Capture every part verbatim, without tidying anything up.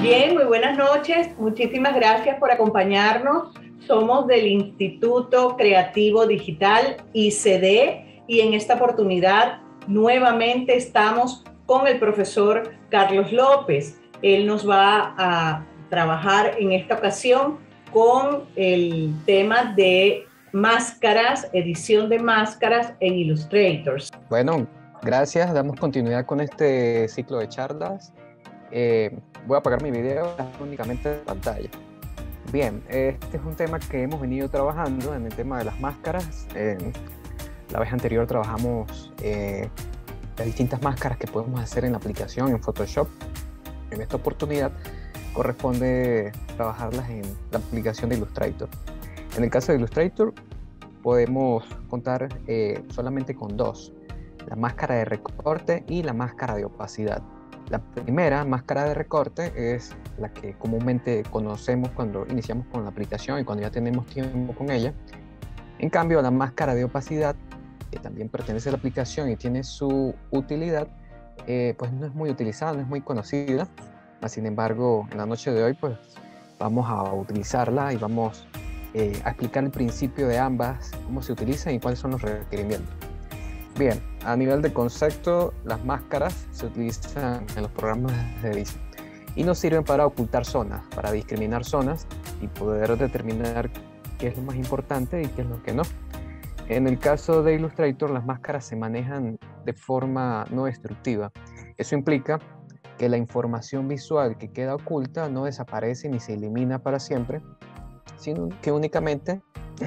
Bien, muy buenas noches. Muchísimas gracias por acompañarnos. Somos del Instituto Creativo Digital I C D y en esta oportunidad nuevamente estamos con el profesor Carlos López. Él nos va a trabajar en esta ocasión con el tema de máscaras, edición de máscaras en Illustrator. Bueno, gracias. Damos continuidad con este ciclo de charlas. Eh, voy a apagar mi video únicamente de pantalla. Bien, este es un tema que hemos venido trabajando en el tema de las máscaras. Eh, la vez anterior trabajamos eh, las distintas máscaras que podemos hacer en la aplicación en Photoshop. En esta oportunidad corresponde trabajarlas en la aplicación de Illustrator. En el caso de Illustrator podemos contar eh, solamente con dos: la máscara de recorte y la máscara de opacidad. La primera, máscara de recorte, es la que comúnmente conocemos cuando iniciamos con la aplicación y cuando ya tenemos tiempo con ella. En cambio, la máscara de opacidad, que también pertenece a la aplicación y tiene su utilidad, eh, pues no es muy utilizada, no es muy conocida. Sin embargo, en la noche de hoy pues vamos a utilizarla y vamos eh, a explicar el principio de ambas, cómo se utilizan y cuáles son los requerimientos. Bien, a nivel de concepto, las máscaras se utilizan en los programas de edición y nos sirven para ocultar zonas, para discriminar zonas y poder determinar qué es lo más importante y qué es lo que no. En el caso de Illustrator, las máscaras se manejan de forma no destructiva. Eso implica que la información visual que queda oculta no desaparece ni se elimina para siempre, sino que únicamente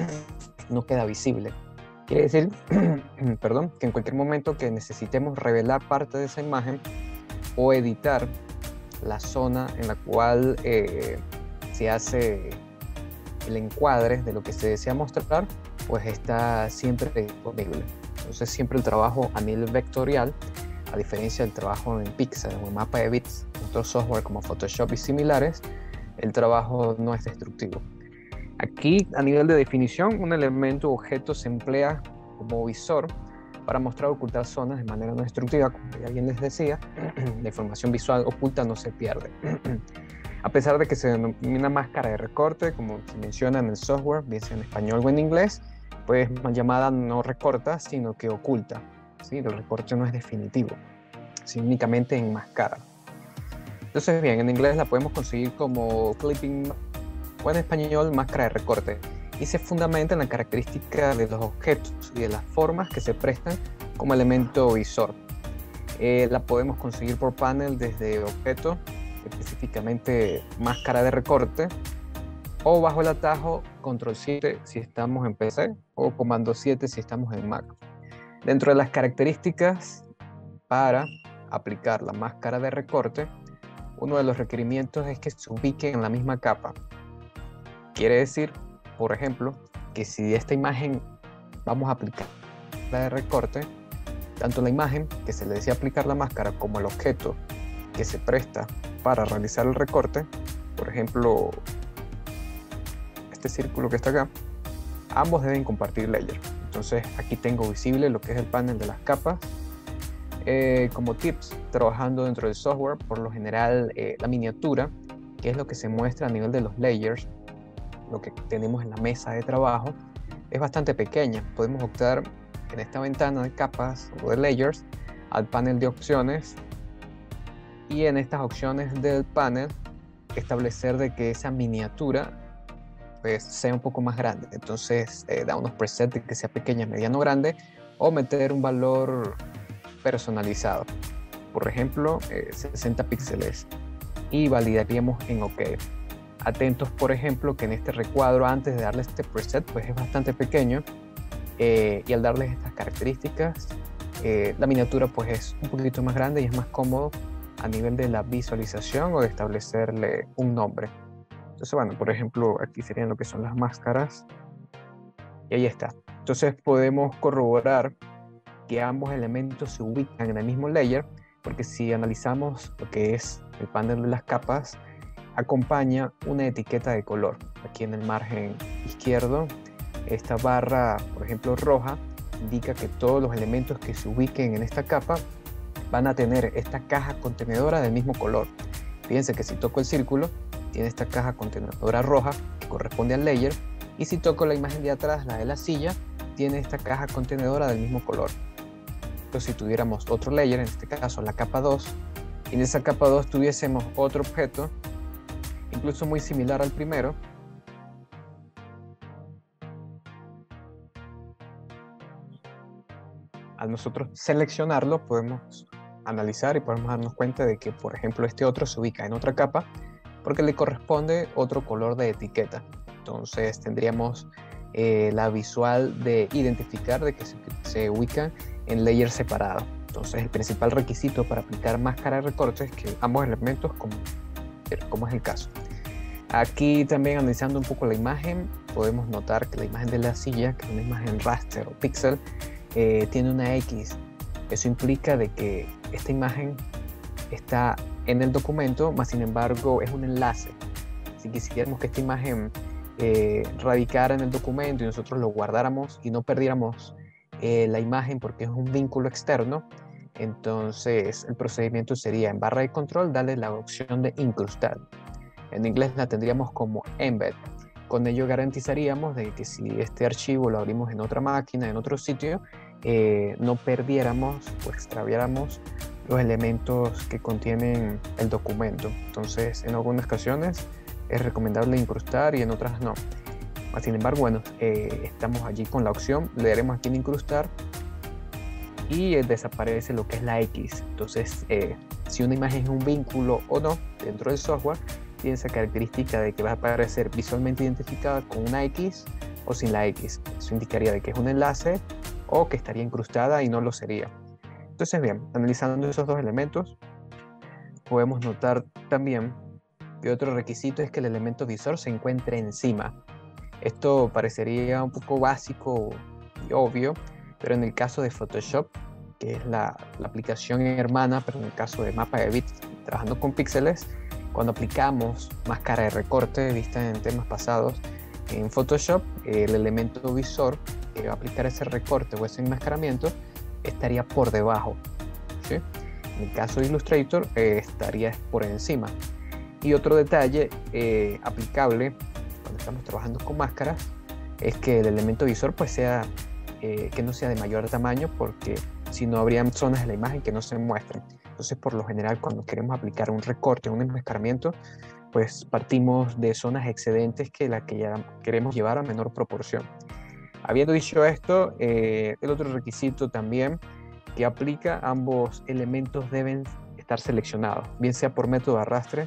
no queda visible. Quiere decir, perdón, que en cualquier momento que necesitemos revelar parte de esa imagen o editar la zona en la cual eh, se hace el encuadre de lo que se desea mostrar, pues está siempre disponible. Entonces siempre el trabajo a nivel vectorial, a diferencia del trabajo en píxeles o en mapa de bits, otros software como Photoshop y similares, el trabajo no es destructivo. Aquí, a nivel de definición, un elemento o objeto se emplea como visor para mostrar o ocultar zonas de manera no destructiva. Como ya bien les decía, la información visual oculta no se pierde. A pesar de que se denomina máscara de recorte, como se menciona en el software, bien sea en español o en inglés, pues llamada no recorta, sino que oculta. ¿Sí? El recorte no es definitivo, sino únicamente enmascara. Entonces, bien, en inglés la podemos conseguir como clipping, o en español máscara de recorte, y se fundamenta en la característica de los objetos y de las formas que se prestan como elemento visor. Eh, la podemos conseguir por panel desde objeto, específicamente máscara de recorte, o bajo el atajo control siete si estamos en P C o comando siete si estamos en Mac. Dentro de las características para aplicar la máscara de recorte, uno de los requerimientos es que se ubique en la misma capa. Quiere decir, por ejemplo, que si esta imagen vamos a aplicar la de recorte, tanto la imagen que se le desea aplicar la máscara como el objeto que se presta para realizar el recorte, por ejemplo, este círculo que está acá, ambos deben compartir layer. Entonces aquí tengo visible lo que es el panel de las capas. Eh, como tips, trabajando dentro del software, por lo general eh, la miniatura, que es lo que se muestra a nivel de los layers, lo que tenemos en la mesa de trabajo, es bastante pequeña. Podemos optar en esta ventana de capas o de layers al panel de opciones y en estas opciones del panel establecer de que esa miniatura pues sea un poco más grande. Entonces eh, da unos presets de que sea pequeña, mediano, grande, o meter un valor personalizado, por ejemplo eh, sesenta píxeles, y validaríamos en OK. Atentos, por ejemplo, que en este recuadro, antes de darle este preset, pues es bastante pequeño, eh, y al darles estas características, eh, la miniatura pues es un poquito más grande y es más cómodo a nivel de la visualización o de establecerle un nombre. Entonces, bueno, por ejemplo, aquí serían lo que son las máscaras, y ahí está. Entonces podemos corroborar que ambos elementos se ubican en el mismo layer, porque si analizamos lo que es el panel de las capas, acompaña una etiqueta de color. Aquí en el margen izquierdo, esta barra, por ejemplo, roja, indica que todos los elementos que se ubiquen en esta capa van a tener esta caja contenedora del mismo color. Fíjense que si toco el círculo, tiene esta caja contenedora roja que corresponde al layer, y si toco la imagen de atrás, la de la silla, tiene esta caja contenedora del mismo color. Pero si tuviéramos otro layer, en este caso la capa dos, y en esa capa dos tuviésemos otro objeto, incluso muy similar al primero, al nosotros seleccionarlo, podemos analizar y podemos darnos cuenta de que, por ejemplo, este otro se ubica en otra capa porque le corresponde otro color de etiqueta. Entonces tendríamos eh, la visual de identificar de que se, se ubican en layers separados. Entonces el principal requisito para aplicar máscara de recorte es que ambos elementos, como, como es el caso. Aquí también, analizando un poco la imagen, podemos notar que la imagen de la silla, que es una imagen raster o pixel, eh, tiene una X. Eso implica de que esta imagen está en el documento, mas sin embargo es un enlace. Si quisiéramos que esta imagen eh, radicara en el documento y nosotros lo guardáramos y no perdiéramos eh, la imagen porque es un vínculo externo, entonces el procedimiento sería en barra de control darle la opción de incrustar. En inglés la tendríamos como embed. Con ello garantizaríamos de que si este archivo lo abrimos en otra máquina, en otro sitio, eh, no perdiéramos o extraviáramos los elementos que contienen el documento. Entonces, en algunas ocasiones es recomendable incrustar y en otras no. Sin embargo, bueno, eh, estamos allí con la opción, le daremos aquí en incrustar y eh, desaparece lo que es la X. Entonces, eh, si una imagen es un vínculo o no dentro del software, tiene esa característica de que va a aparecer visualmente identificada con una X o sin la X. Eso indicaría de que es un enlace o que estaría incrustada y no lo sería. Entonces, bien, analizando esos dos elementos, podemos notar también que otro requisito es que el elemento visor se encuentre encima. Esto parecería un poco básico y obvio, pero en el caso de Photoshop, que es la, la aplicación hermana, pero en el caso de mapa de bits, trabajando con píxeles, cuando aplicamos máscara de recorte, vista en temas pasados, en Photoshop, el elemento visor que va a aplicar ese recorte o ese enmascaramiento estaría por debajo, ¿sí? En el caso de Illustrator, eh, estaría por encima. Y otro detalle eh, aplicable cuando estamos trabajando con máscaras es que el elemento visor pues sea, eh, que no sea de mayor tamaño, porque si no habrían zonas de la imagen que no se muestran. Entonces, por lo general, cuando queremos aplicar un recorte, un enmascaramiento, pues partimos de zonas excedentes que la que ya queremos llevar a menor proporción. Habiendo dicho esto, eh, el otro requisito también que aplica, ambos elementos deben estar seleccionados, bien sea por método de arrastre,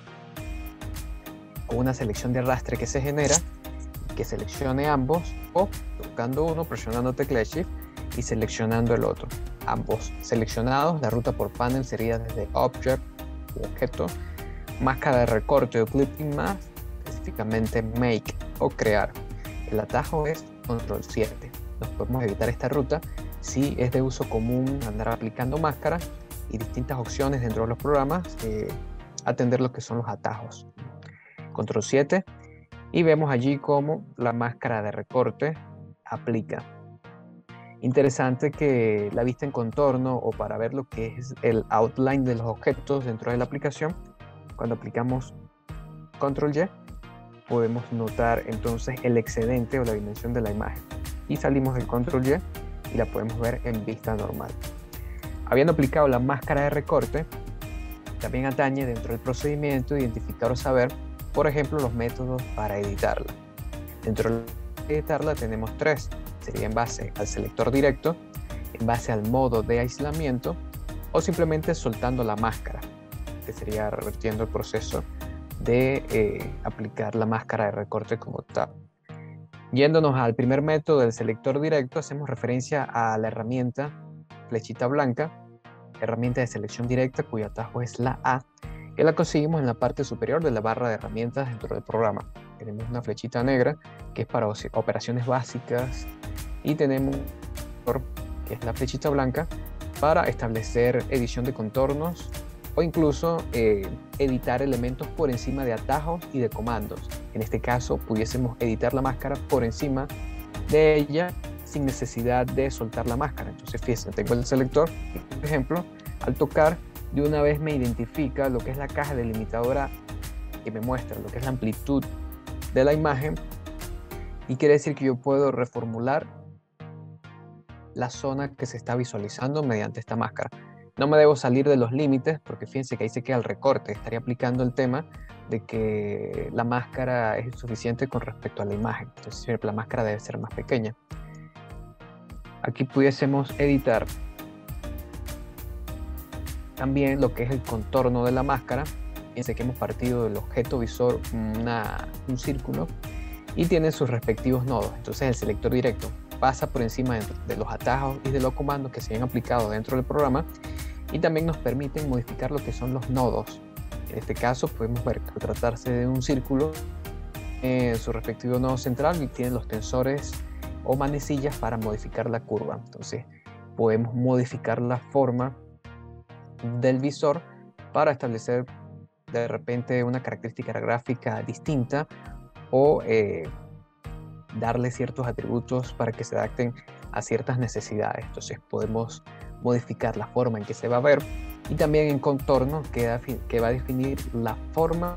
con una selección de arrastre que se genera, que seleccione ambos, o tocando uno, presionando tecla Shift y seleccionando el otro. Ambos seleccionados, la ruta por panel sería desde Object u Objeto, máscara de recorte o Clipping Mask, específicamente Make o Crear. El atajo es control siete. Nos podemos evitar esta ruta si es de uso común andar aplicando máscara y distintas opciones dentro de los programas, eh, atender lo que son los atajos. control siete, y vemos allí cómo la máscara de recorte aplica. Interesante que la vista en contorno, o para ver lo que es el outline de los objetos dentro de la aplicación, cuando aplicamos control Y, podemos notar entonces el excedente o la dimensión de la imagen. Y salimos del control Y y la podemos ver en vista normal. Habiendo aplicado la máscara de recorte, también atañe dentro del procedimiento identificar o saber, por ejemplo, los métodos para editarla. Dentro de editarla tenemos tres. Sería en base al selector directo, en base al modo de aislamiento, o simplemente soltando la máscara, que sería revertiendo el proceso de eh, aplicar la máscara de recorte como tal. Yéndonos al primer método del selector directo, hacemos referencia a la herramienta flechita blanca, herramienta de selección directa cuyo atajo es la A, que la conseguimos en la parte superior de la barra de herramientas dentro del programa. Tenemos una flechita negra que es para operaciones básicas y tenemos que es la flechita blanca para establecer edición de contornos o incluso eh, editar elementos por encima de atajos y de comandos. En este caso pudiésemos editar la máscara por encima de ella sin necesidad de soltar la máscara. Entonces fíjense, tengo el selector, por ejemplo, al tocar de una vez me identifica lo que es la caja delimitadora que me muestra lo que es la amplitud de la imagen, y quiere decir que yo puedo reformular la zona que se está visualizando mediante esta máscara. No me debo salir de los límites, porque fíjense que ahí se queda el recorte. Estaría aplicando el tema de que la máscara es insuficiente con respecto a la imagen. Entonces siempre la máscara debe ser más pequeña. Aquí pudiésemos editar también lo que es el contorno de la máscara. Fíjense que hemos partido del objeto visor una, un círculo y tiene sus respectivos nodos. Entonces el selector directo pasa por encima de, de los atajos y de los comandos que se han aplicado dentro del programa, y también nos permiten modificar lo que son los nodos. En este caso podemos ver que al tratarse de un círculo, en su respectivo nodo central y tiene los tensores o manecillas para modificar la curva. Entonces podemos modificar la forma del visor para establecer de repente una característica gráfica distinta, o eh, darle ciertos atributos para que se adapten a ciertas necesidades. Entonces podemos modificar la forma en que se va a ver, y también en contorno que, da, que va a definir la forma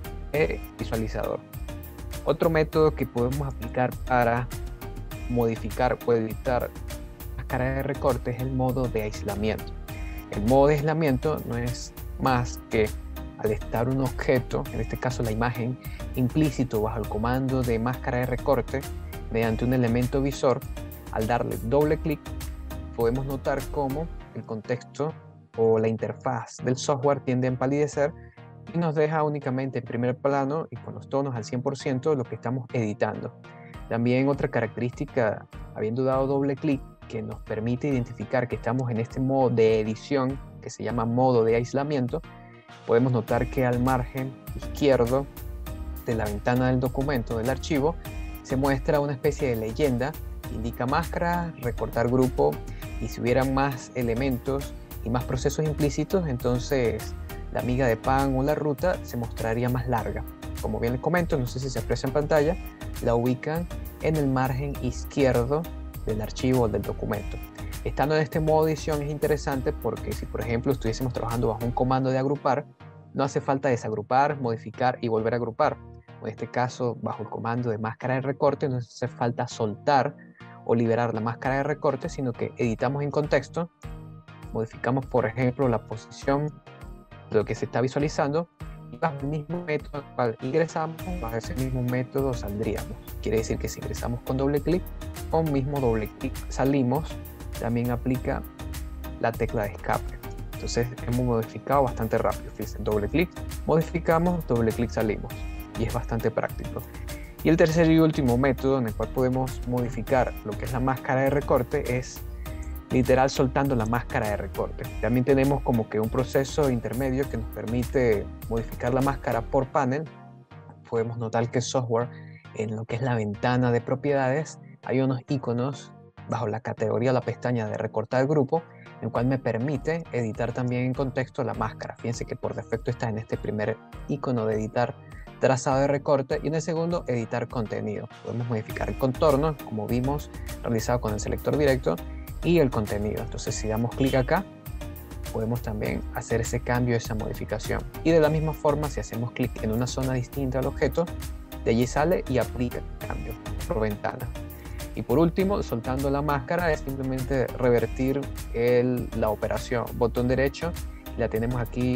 del visualizador. Otro método que podemos aplicar para modificar o editar la máscara de recorte es el modo de aislamiento. El modo de aislamiento no es más que, al estar un objeto, en este caso la imagen, implícito bajo el comando de máscara de recorte mediante un elemento visor, al darle doble clic podemos notar cómo el contexto o la interfaz del software tiende a empalidecer y nos deja únicamente en primer plano y con los tonos al cien por ciento lo que estamos editando. También otra característica, habiendo dado doble clic, que nos permite identificar que estamos en este modo de edición que se llama modo de aislamiento, podemos notar que al margen izquierdo de la ventana del documento, del archivo, se muestra una especie de leyenda que indica máscara, recortar grupo, y si hubieran más elementos y más procesos implícitos, entonces la miga de pan o la ruta se mostraría más larga. Como bien les comento, no sé si se aprecia en pantalla, la ubican en el margen izquierdo del archivo o del documento. Estando en este modo de edición es interesante porque si por ejemplo estuviésemos trabajando bajo un comando de agrupar, no hace falta desagrupar, modificar y volver a agrupar. En este caso, bajo el comando de máscara de recorte, no hace falta soltar o liberar la máscara de recorte, sino que editamos en contexto, modificamos por ejemplo la posición de lo que se está visualizando, y bajo el mismo método al cual ingresamos, bajo ese mismo método saldríamos. Quiere decir que si ingresamos con doble clic, con mismo doble clic salimos. También aplica la tecla de escape. Entonces hemos modificado bastante rápido. Fíjense, doble clic, modificamos, doble clic salimos. Y es bastante práctico. Y el tercer y último método en el cual podemos modificar lo que es la máscara de recorte es literal soltando la máscara de recorte. También tenemos como que un proceso intermedio que nos permite modificar la máscara por panel. Podemos notar que el software, en lo que es la ventana de propiedades, hay unos iconos bajo la categoría o la pestaña de recortar grupo, en el cual me permite editar también en contexto la máscara. Fíjense que por defecto está en este primer icono de editar trazado de recorte, y en el segundo editar contenido. Podemos modificar el contorno, como vimos, realizado con el selector directo, y el contenido. Entonces si damos clic acá, podemos también hacer ese cambio, esa modificación. Y de la misma forma, si hacemos clic en una zona distinta al objeto, de allí sale y aplica el cambio por ventana. Y por último, soltando la máscara es simplemente revertir el, la operación. Botón derecho, y la tenemos aquí,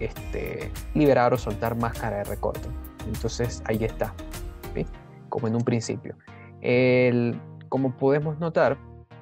este, liberar o soltar máscara de recorte. Entonces ahí está, ¿sí? Como en un principio. El, como podemos notar,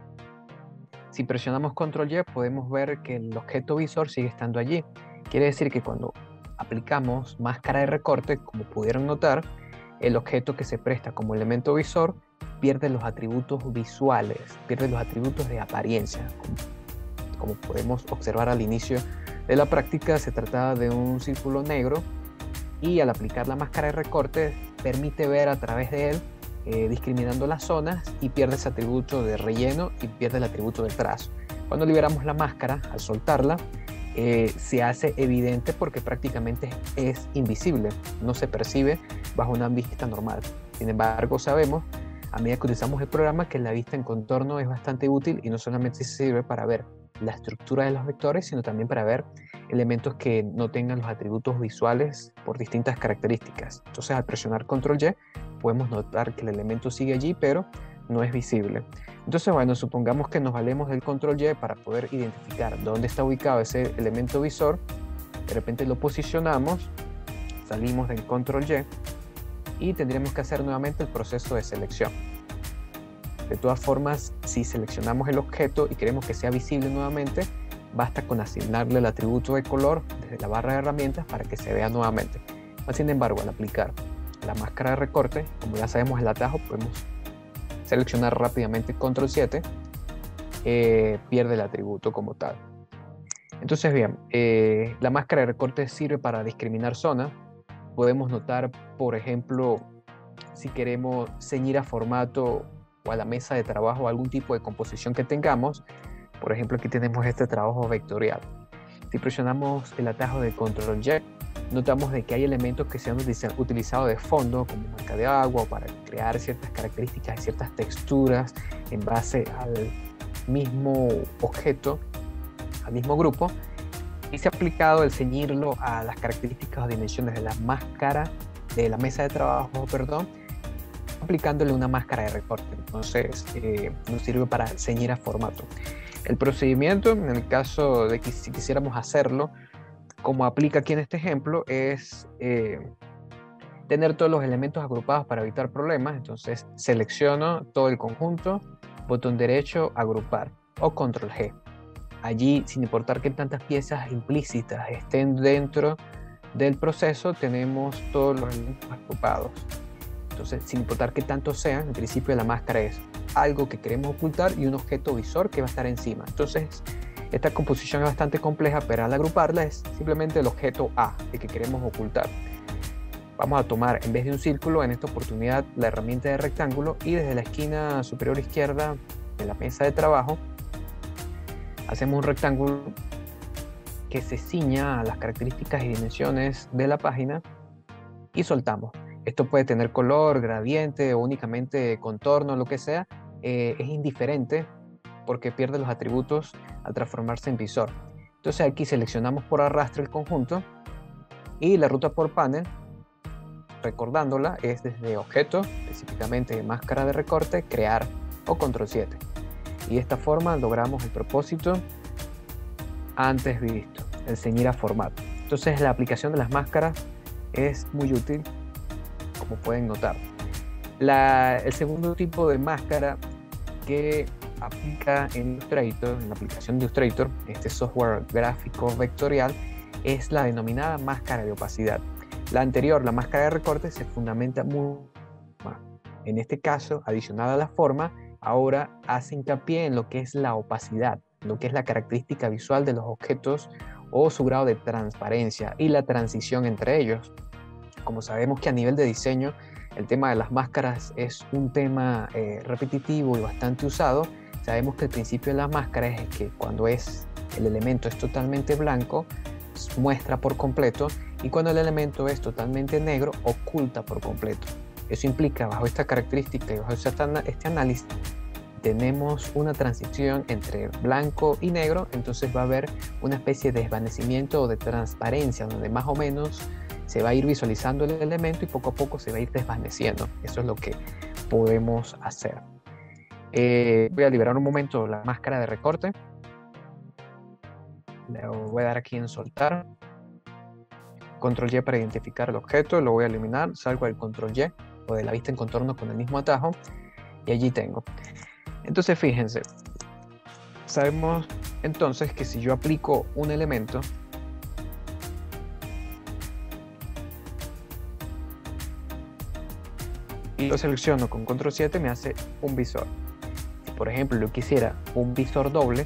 si presionamos control Y podemos ver que el objeto visor sigue estando allí. Quiere decir que cuando aplicamos máscara de recorte, como pudieron notar, el objeto que se presta como elemento visor pierde los atributos visuales, pierde los atributos de apariencia. Como, como podemos observar al inicio de la práctica, se trataba de un círculo negro, y al aplicar la máscara de recorte permite ver a través de él, eh, discriminando las zonas, y pierde ese atributo de relleno y pierde el atributo de trazo. Cuando liberamos la máscara, al soltarla, eh, se hace evidente porque prácticamente es invisible, no se percibe bajo una vista normal. Sin embargo, sabemos a medida que utilizamos el programa que la vista en contorno es bastante útil, y no solamente sirve para ver la estructura de los vectores, sino también para ver elementos que no tengan los atributos visuales por distintas características. Entonces, al presionar control Y, podemos notar que el elemento sigue allí, pero no es visible. Entonces, bueno, supongamos que nos valemos del control Y para poder identificar dónde está ubicado ese elemento visor. De repente lo posicionamos, salimos del control Y y tendremos que hacer nuevamente el proceso de selección. De todas formas, si seleccionamos el objeto y queremos que sea visible nuevamente, basta con asignarle el atributo de color desde la barra de herramientas para que se vea nuevamente. Sin embargo, al aplicar la máscara de recorte, como ya sabemos el atajo, podemos seleccionar rápidamente control siete, eh, pierde el atributo como tal. Entonces, bien, eh, la máscara de recorte sirve para discriminar zonas. Podemos notar, por ejemplo, si queremos ceñir a formato o a la mesa de trabajo algún tipo de composición que tengamos. Por ejemplo, aquí tenemos este trabajo vectorial. Si presionamos el atajo de control Y, notamos de que hay elementos que se han utilizado de fondo, como marca de agua, para crear ciertas características y ciertas texturas en base al mismo objeto, al mismo grupo, y se ha aplicado el ceñirlo a las características o dimensiones de la máscara, de la mesa de trabajo, perdón, aplicándole una máscara de recorte. Entonces, eh, nos sirve para ceñir a formato. El procedimiento, en el caso de que si quisiéramos hacerlo, como aplica aquí en este ejemplo, es eh, tener todos los elementos agrupados para evitar problemas. Entonces, selecciono todo el conjunto, botón derecho, agrupar, o control G. Allí, sin importar qué tantas piezas implícitas estén dentro del proceso, tenemos todos los elementos agrupados. Entonces, sin importar qué tantos sean, en principio la máscara es algo que queremos ocultar y un objeto visor que va a estar encima. Entonces, esta composición es bastante compleja, pero al agruparla es simplemente el objeto A, el que queremos ocultar. Vamos a tomar, en vez de un círculo, en esta oportunidad, la herramienta de rectángulo, y desde la esquina superior izquierda de la mesa de trabajo, hacemos un rectángulo que se ciña a las características y dimensiones de la página y soltamos. Esto puede tener color, gradiente o únicamente contorno, lo que sea. Eh, es indiferente porque pierde los atributos al transformarse en visor. Entonces aquí seleccionamos por arrastre el conjunto y la ruta por panel, recordándola, es desde objeto, específicamente máscara de recorte, crear o control siete. Y de esta forma logramos el propósito antes visto, el ceñir a formato. Entonces la aplicación de las máscaras es muy útil, como pueden notar. La, el segundo tipo de máscara que aplica en Illustrator, en la aplicación de Illustrator, este software gráfico vectorial, es la denominada máscara de opacidad. La anterior, la máscara de recorte, se fundamenta muy más. En este caso, adicionada a la forma, ahora hace hincapié en lo que es la opacidad, lo que es la característica visual de los objetos o su grado de transparencia y la transición entre ellos. Como sabemos que a nivel de diseño el tema de las máscaras es un tema eh, repetitivo y bastante usado, sabemos que el principio de la máscara es que cuando es, el elemento es totalmente blanco, muestra por completo, y cuando el elemento es totalmente negro, oculta por completo. Eso implica, bajo esta característica y bajo este análisis, tenemos una transición entre blanco y negro, entonces va a haber una especie de desvanecimiento o de transparencia, donde más o menos se va a ir visualizando el elemento y poco a poco se va a ir desvaneciendo. Eso es lo que podemos hacer. Eh, voy a liberar un momento la máscara de recorte. Le voy a dar aquí en soltar. Control Y para identificar el objeto, lo voy a eliminar. Salgo del Control Y o de la vista en contorno con el mismo atajo y allí tengo. Entonces fíjense, sabemos entonces que si yo aplico un elemento, y lo selecciono con control siete, me hace un visor. Si por ejemplo yo quisiera un visor doble,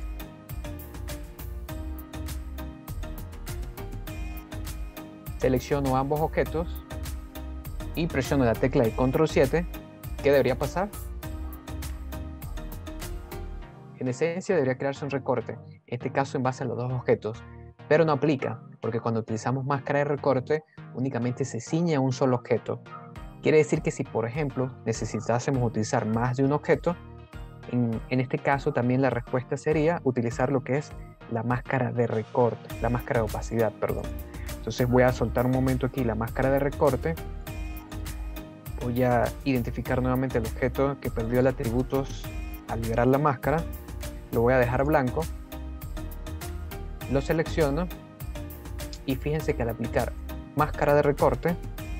selecciono ambos objetos y presiono la tecla de control siete. ¿Qué debería pasar? En esencia debería crearse un recorte, en este caso en base a los dos objetos, pero no aplica, porque cuando utilizamos máscara de recorte únicamente se ciñe a un solo objeto. Quiere decir que si por ejemplo necesitásemos utilizar más de un objeto, En, en este caso también la respuesta sería utilizar lo que es la máscara de recorte, la máscara de opacidad, perdón. Entonces voy a soltar un momento aquí la máscara de recorte. Voy a identificar nuevamente el objeto que perdió el atributos al liberar la máscara. Lo voy a dejar blanco. Lo selecciono. Y fíjense que al aplicar máscara de recorte,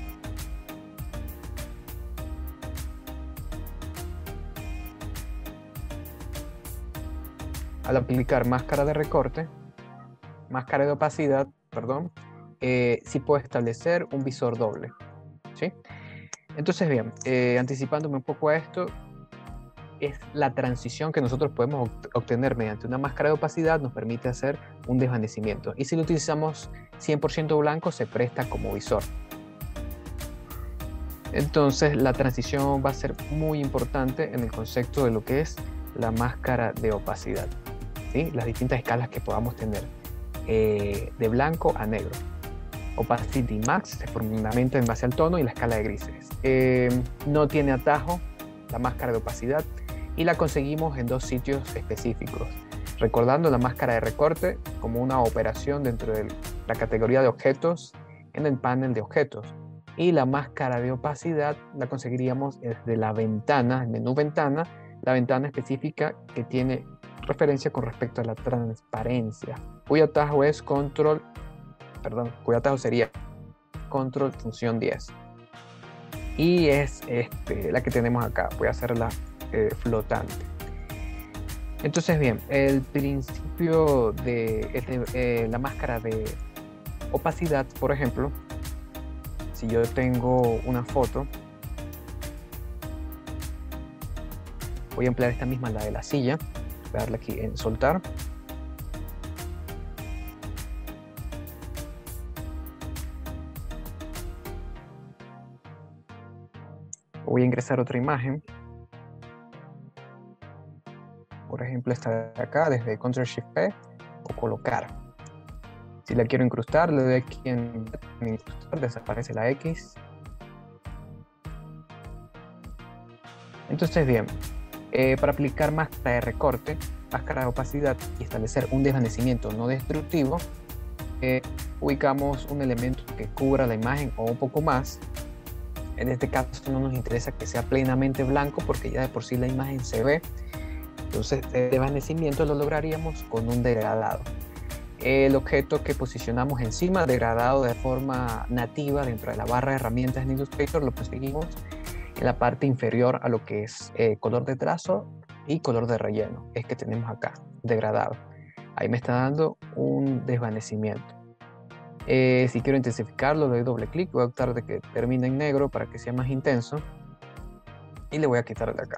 al aplicar máscara de recorte, máscara de opacidad, perdón, eh, sí puedo establecer un visor doble, ¿sí? Entonces, bien, eh, anticipándome un poco a esto, es la transición que nosotros podemos obtener mediante una máscara de opacidad, nos permite hacer un desvanecimiento. Y si lo utilizamos cien por ciento blanco, se presta como visor. Entonces, la transición va a ser muy importante en el concepto de lo que es la máscara de opacidad, ¿sí? Las distintas escalas que podamos tener, eh, de blanco a negro. Opacity Max se fundamenta en base al tono y la escala de grises. Eh, no tiene atajo la máscara de opacidad y la conseguimos en dos sitios específicos. Recordando la máscara de recorte como una operación dentro de la categoría de objetos en el panel de objetos. Y la máscara de opacidad la conseguiríamos desde la ventana, el menú ventana, la ventana específica que tiene referencia con respecto a la transparencia, cuyo atajo es control, perdón, cuyo atajo sería control función diez. Y es este, la que tenemos acá. Voy a hacerla eh, flotante. Entonces, bien, el principio de este, eh, la máscara de opacidad, por ejemplo, si yo tengo una foto, voy a emplear esta misma, la de la silla. Voy a darle aquí en soltar. Voy a ingresar otra imagen. Por ejemplo, esta de acá, desde control shift P, o colocar. Si la quiero incrustar, le doy aquí en incrustar, desaparece la X. Entonces, bien, eh, para aplicar máscara de recorte, máscara de opacidad y establecer un desvanecimiento no destructivo, eh, ubicamos un elemento que cubra la imagen o un poco más. En este caso no nos interesa que sea plenamente blanco porque ya de por sí la imagen se ve. Entonces el desvanecimiento lo lograríamos con un degradado. El objeto que posicionamos encima, degradado de forma nativa dentro de la barra de herramientas en Illustrator, lo conseguimos en la parte inferior a lo que es eh, color de trazo y color de relleno. Es que tenemos acá, degradado. Ahí me está dando un desvanecimiento. Eh, si quiero intensificarlo, le doy doble clic, voy a optar de que termine en negro para que sea más intenso y le voy a quitar de acá.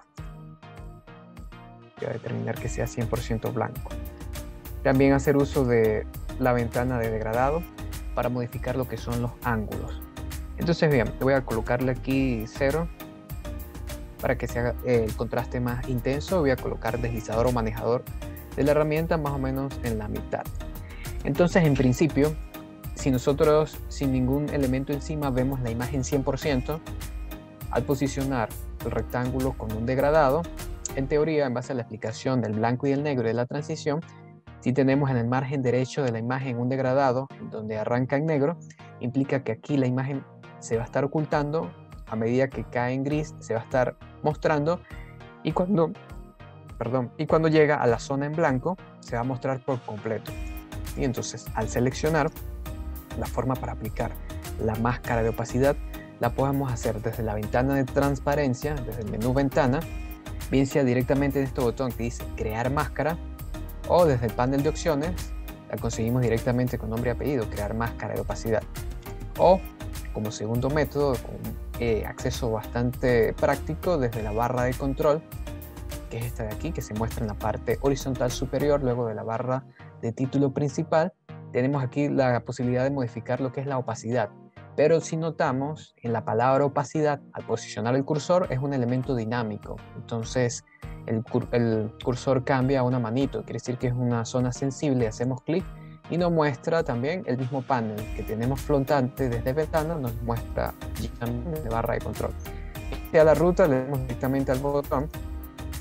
Voy a determinar que sea cien por ciento blanco. También hacer uso de la ventana de degradado para modificar lo que son los ángulos. Entonces, bien, voy a colocarle aquí cero para que se haga el contraste más intenso. Voy a colocar deslizador o manejador de la herramienta más o menos en la mitad. Entonces, en principio, si nosotros sin ningún elemento encima vemos la imagen cien por ciento, al posicionar el rectángulo con un degradado, en teoría, en base a la explicación del blanco y el negro de la transición, si tenemos en el margen derecho de la imagen un degradado donde arranca en negro, implica que aquí la imagen se va a estar ocultando, a medida que cae en gris se va a estar mostrando, y cuando, perdón, y cuando llega a la zona en blanco se va a mostrar por completo. Y entonces, al seleccionar la forma para aplicar la máscara de opacidad, la podemos hacer desde la ventana de transparencia, desde el menú ventana, bien sea directamente en este botón que dice crear máscara, o desde el panel de opciones la conseguimos directamente con nombre y apellido, crear máscara de opacidad, o como segundo método con eh, acceso bastante práctico desde la barra de control, que es esta de aquí, que se muestra en la parte horizontal superior luego de la barra de título principal. Tenemos aquí la posibilidad de modificar lo que es la opacidad, pero si notamos en la palabra opacidad, al posicionar el cursor es un elemento dinámico, entonces el, cur el cursor cambia a una manito, quiere decir que es una zona sensible, hacemos clic y nos muestra también el mismo panel que tenemos flotante desde ventana, nos muestra también de barra de control. A la ruta le damos directamente al botón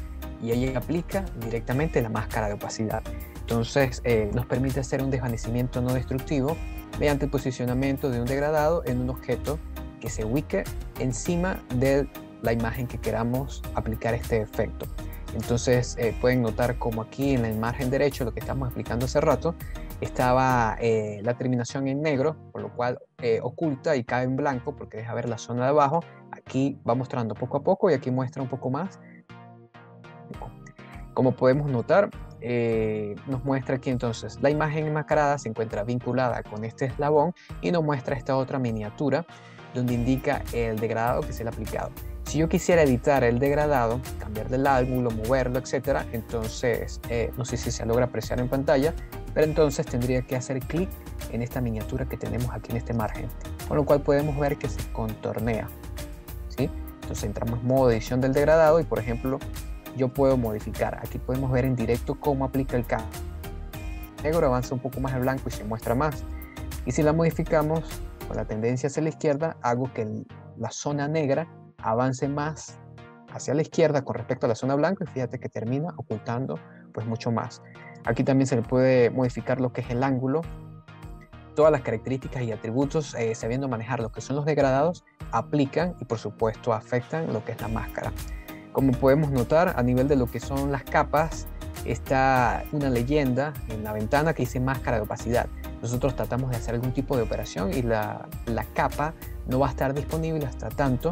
y ahí aplica directamente la máscara de opacidad. Entonces eh, nos permite hacer un desvanecimiento no destructivo mediante el posicionamiento de un degradado en un objeto que se ubique encima de la imagen que queramos aplicar este efecto. Entonces eh, pueden notar como aquí en el margen derecho, lo que estamos explicando hace rato, estaba eh, la terminación en negro, por lo cual eh, oculta y cae en blanco porque deja ver la zona de abajo. Aquí va mostrando poco a poco y aquí muestra un poco más. Como podemos notar, eh, nos muestra aquí entonces la imagen enmascarada se encuentra vinculada con este eslabón y nos muestra esta otra miniatura donde indica el degradado que se le ha aplicado. Si yo quisiera editar el degradado, cambiar del ángulo, moverlo, etcétera, entonces eh, no sé si se logra apreciar en pantalla, pero entonces tendría que hacer clic en esta miniatura que tenemos aquí en este margen, con lo cual podemos ver que se contornea, ¿sí? Entonces entramos en modo edición del degradado y, por ejemplo, yo puedo modificar. Aquí podemos ver en directo cómo aplica el cambio. El negro avanza un poco más al blanco y se muestra más. Y si la modificamos con la tendencia hacia la izquierda, hago que el, la zona negra avance más hacia la izquierda con respecto a la zona blanca y fíjate que termina ocultando pues mucho más. Aquí también se le puede modificar lo que es el ángulo. Todas las características y atributos, eh, sabiendo manejar lo que son los degradados, aplican y por supuesto afectan lo que es la máscara. Como podemos notar, a nivel de lo que son las capas, está una leyenda en la ventana que dice máscara de opacidad. Nosotros tratamos de hacer algún tipo de operación y la, la capa no va a estar disponible hasta tanto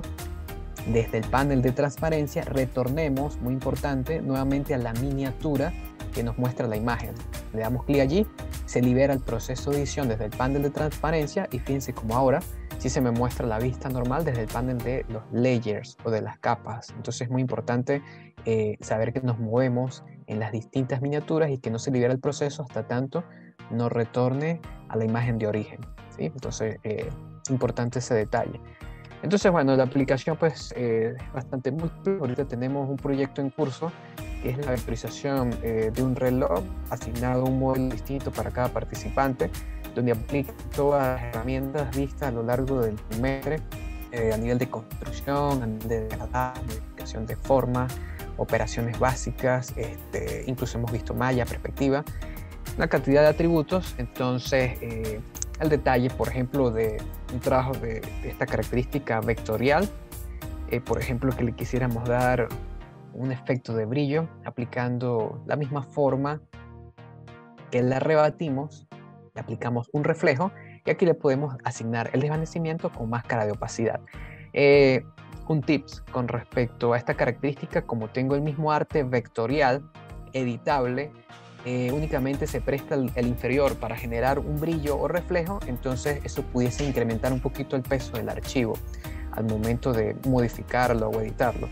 desde el panel de transparencia retornemos, muy importante, nuevamente a la miniatura que nos muestra la imagen. Le damos clic allí, se libera el proceso de edición desde el panel de transparencia y fíjense como ahora sí se me muestra la vista normal desde el panel de los layers o de las capas. Entonces es muy importante eh, saber que nos movemos en las distintas miniaturas y que no se libera el proceso hasta tanto no retorne a la imagen de origen, ¿sí? Entonces es eh, importante ese detalle. Entonces, bueno, la aplicación pues eh, es bastante múltiple. Ahorita tenemos un proyecto en curso que es la vectorización eh, de un reloj asignado a un modelo distinto para cada participante, donde aplica todas las herramientas vistas a lo largo del trimestre eh, a nivel de construcción, a nivel de degradado, modificación de forma, operaciones básicas, este, incluso hemos visto malla, perspectiva, una cantidad de atributos. Entonces, eh, el detalle, por ejemplo, de un trabajo de, de esta característica vectorial, eh, por ejemplo, que le quisiéramos dar un efecto de brillo aplicando la misma forma que la rebatimos, le aplicamos un reflejo y aquí le podemos asignar el desvanecimiento con máscara de opacidad. Eh, un tips con respecto a esta característica: como tengo el mismo arte vectorial editable, eh, únicamente se presta el, el inferior para generar un brillo o reflejo, entonces eso pudiese incrementar un poquito el peso del archivo al momento de modificarlo o editarlo.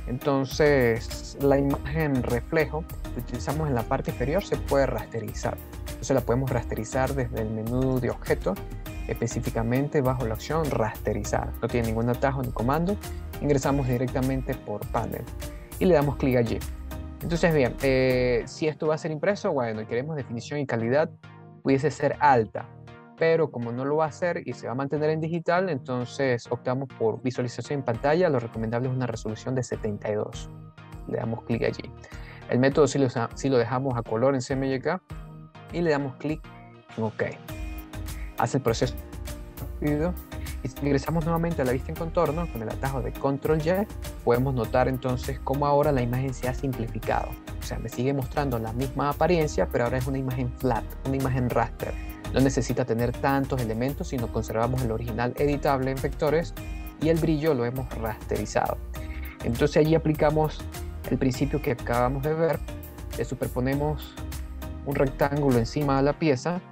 Entonces la imagen reflejo que utilizamos en la parte inferior se puede rasterizar. Entonces la podemos rasterizar desde el menú de objeto, específicamente bajo la opción rasterizar. No tiene ningún atajo ni comando, ingresamos directamente por panel y le damos clic allí. Entonces bien, eh, si esto va a ser impreso, bueno, y queremos definición y calidad, pudiese ser alta, pero como no lo va a hacer y se va a mantener en digital, entonces optamos por visualización en pantalla. Lo recomendable es una resolución de setenta y dos. Le damos clic allí. El método sí lo, sí lo dejamos a color en C M Y K y le damos clic en OK. Hace el proceso rápido y si ingresamos nuevamente a la vista en contorno con el atajo de control Y, podemos notar entonces cómo ahora la imagen se ha simplificado. O sea, me sigue mostrando la misma apariencia, pero ahora es una imagen flat, una imagen raster. No necesita tener tantos elementos, sino conservamos el original editable en vectores y el brillo lo hemos rasterizado. Entonces allí aplicamos el principio que acabamos de ver. Le superponemos un rectángulo encima de la pieza,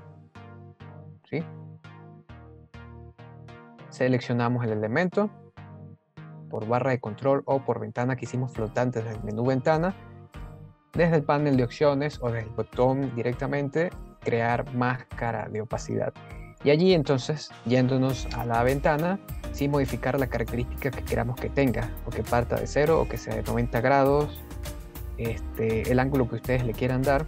¿sí? Seleccionamos el elemento por barra de control o por ventana que hicimos flotante desde el menú ventana. Desde el panel de opciones o desde el botón directamente, crear máscara de opacidad. Y allí entonces, yéndonos a la ventana, sí modificar la característica que queramos que tenga, o que parta de cero, o que sea de noventa grados, este, el ángulo que ustedes le quieran dar.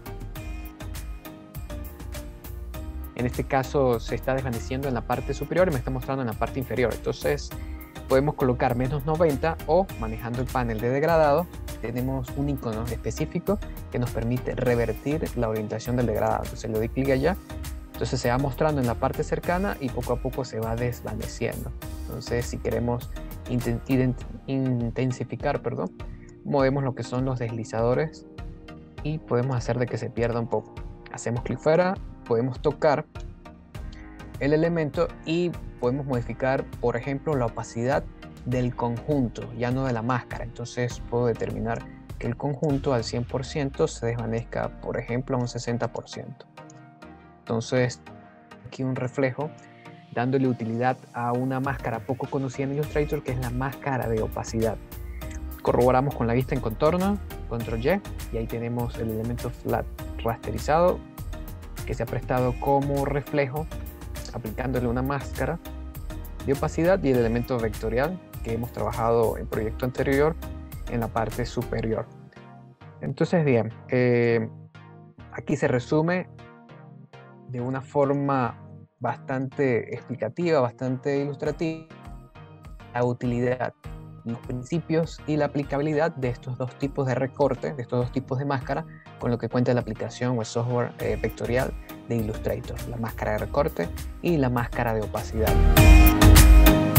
En este caso se está desvaneciendo en la parte superior y me está mostrando en la parte inferior. Entonces podemos colocar menos noventa o, manejando el panel de degradado, tenemos un icono específico que nos permite revertir la orientación del degradado. Entonces le doy clic allá, entonces se va mostrando en la parte cercana y poco a poco se va desvaneciendo. Entonces si queremos intensificar, perdón, movemos lo que son los deslizadores y podemos hacer de que se pierda un poco. Hacemos clic fuera, podemos tocar el elemento y podemos modificar, por ejemplo, la opacidad del conjunto, ya no de la máscara. Entonces puedo determinar que el conjunto al cien por ciento se desvanezca, por ejemplo, a un sesenta por ciento. Entonces aquí un reflejo dándole utilidad a una máscara poco conocida en Illustrator, que es la máscara de opacidad. Corroboramos con la vista en contorno, control Y, y ahí tenemos el elemento flat rasterizado que se ha prestado como reflejo, aplicándole una máscara de opacidad, y el elemento vectorial que hemos trabajado en el proyecto anterior en la parte superior. Entonces bien, eh, aquí se resume de una forma bastante explicativa, bastante ilustrativa, la utilidad, los principios y la aplicabilidad de estos dos tipos de recorte, de estos dos tipos de máscara, con lo que cuenta la aplicación o el software eh, vectorial de Illustrator, la máscara de recorte y la máscara de opacidad.